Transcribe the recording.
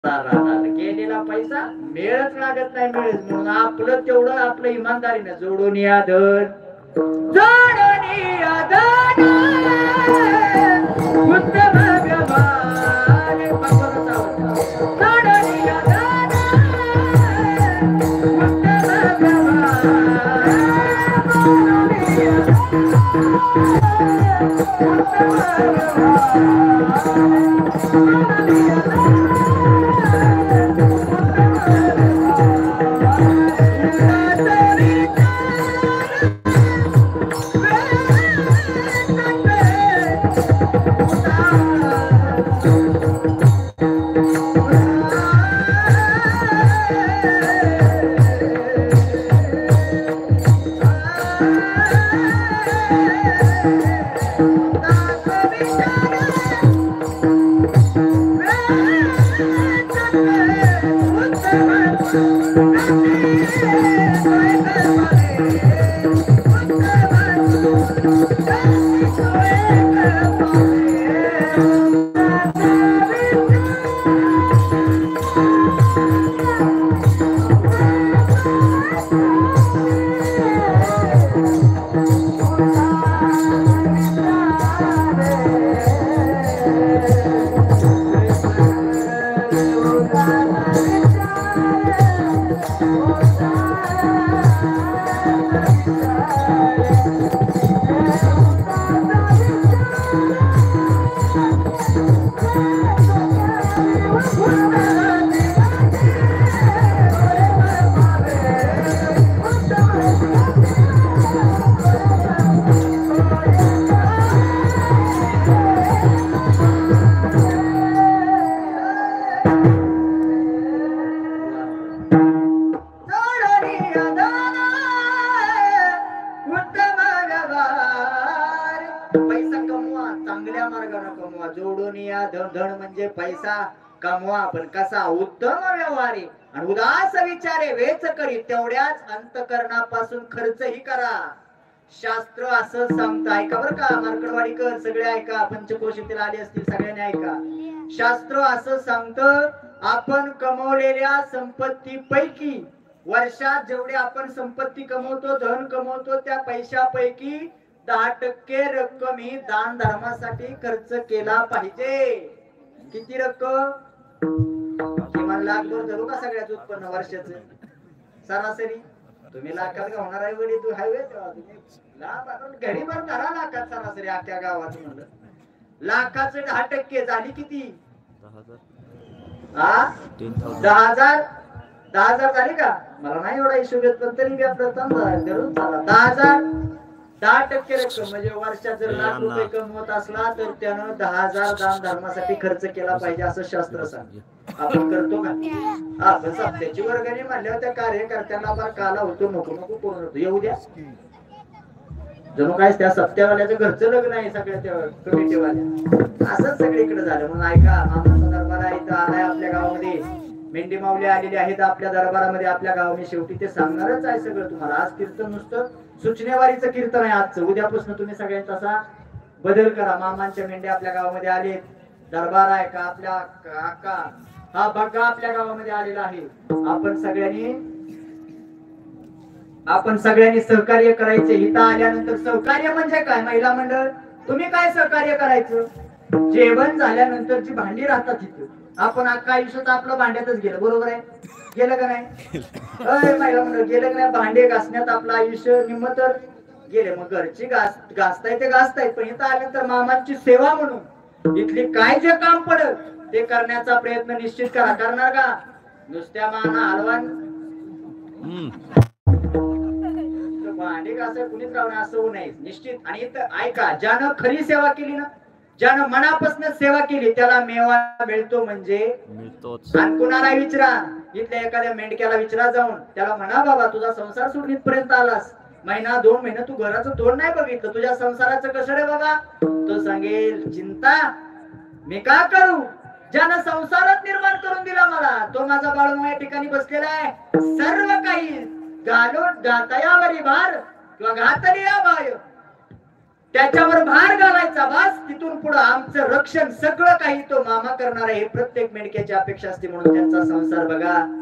गेलेला पैसा मिळत लागत नाही मिळत म्हणून आपलं तेवढं आपलं इमानदारीने जोडून या धन जोडून या धन उत्तम व्यवहार भगवंताचा आवडता. जोडून या धन उत्तम व्यवहार जोडून या उत्तम व्यवहार धन म्हणजे पैसा कमवा पण कसा उत्तम व्यवहारी आणि उदास विचारे वेच करी तेवढ्याच अंतकरणापासून खर्चही करा. शास्त्र असं सांगतं ऐका बरं का मार्कडवाडीकर सगळे ऐका पंचकोशीतील आले असतील सगळ्यांनी ऐका. शास्त्र असं सांगतं आपण कमवलेल्या संपत्ती पैकी वर्षात जेवढे आपण संपत्ती कमवतो धन कमवतो त्या पैशापैकी 10% रक्कम ही दान धर्मासाठी खर्च केला पाहिजे. किती रक्कम किमान लाखभर धरू का सगळ्याच उत्पन्न वर्षाचं सरासरी तुम्ही लाखात का होणार आहे वडी तू हायवे घरी भर धरा लाखात सरासरी अख्ख्या गावात म्हणलं लाखाचं 10% झाली किती 10,000 झाली का मला नाही एवढा हिशोब येत पण तरी प्रथम धरून चाला 10,000 रक्कम म्हणजे वर्षात जर ₹1,00,000 कमवत असला तर त्यानं 10,000 दान धर्मासाठी खर्च केला पाहिजे असं शास्त्र सांगते. आपण करतो का आपण सप्त्याची वर्गणी म्हणल्यावर त्या कार्यकर्त्यांना फार काला होतो नको नको करून होतो येऊ द्या जणू काय त्या सप्त्यावाल्याचं घरचं लग्न आहे सगळ्या त्या कमिटीवाल्या असंच सगळीकडे झालं. म्हणून ऐका मामाचा दरबार आहे इथं आलाय आपल्या गावामध्ये मेंढी माऊली आलेली आहेत आपल्या दरबारामध्ये आपल्या गावाने शेवटी ते सांगणारच आहे सगळं तुम्हाला. आज कीर्तन नुसतं सूचनेवारीचं कीर्तन आहे आजचं उद्यापासून तुम्ही सगळ्यांचा असा बदल करा. मामांच्या मेंढ्या आपल्या गावामध्ये आले दरबार आहे का आपल्या काका हा बघा आपल्या गावामध्ये आलेला आहे. आपण सगळ्यांनी सहकार्य करायचे. इथं आल्यानंतर सहकार्य म्हणजे काय महिला मंडळ तुम्ही काय सहकार्य करायचं जेवण झाल्यानंतरची भांडी राहतात तिथं आपण अख्खा आयुष्यात आपलं भांड्यातच गेलं बरोबर आहे गेलं का नाही महिला मंडळ गेलं का नाही भांडे घासण्यात आपलं आयुष्य निम्म तर गेले. मग घरची घासताय ते घासतायत पण इथं आल्यानंतर मामांची सेवा म्हणून इथली काय जे काम पडल ते करण्याचा प्रयत्न निश्चित करा. करणार का नुसत्या माना हलवान भांडे घासाय कुणीच राहणार असं होऊ नये निश्चित. आणि इथं ऐका ज्यानं खरी सेवा केली ना ज्यानं मनापासून सेवा केली त्याला मेवा मिळतो म्हणजे आणि कुणाला विचारा इथल्या एखाद्या मेंढक्याला विचारा जाऊन त्याला म्हणा बाबा तुझा संसार सोडून इथपर्यंत आलास महिना 2 महिने तू घराचं तोंड नाही बघितलं तुझ्या संसाराचं कसं रे बाबा तो सांगेल चिंता मी का करू ज्यानं संसारच निर्माण करून दिला मला तो माझा बाळू या ठिकाणी बसलेला आहे. सर्व काही घालून घातयावरी भार किंवा घातली या बाय त्याच्यावर भार घालायचा, बस तिथून पुढे आमचं रक्षण सगळं काही तो मामा करणार आहे, हे प्रत्येक मेंढक्याची अपेक्षा असते. म्हणून त्यांचा संसार बघा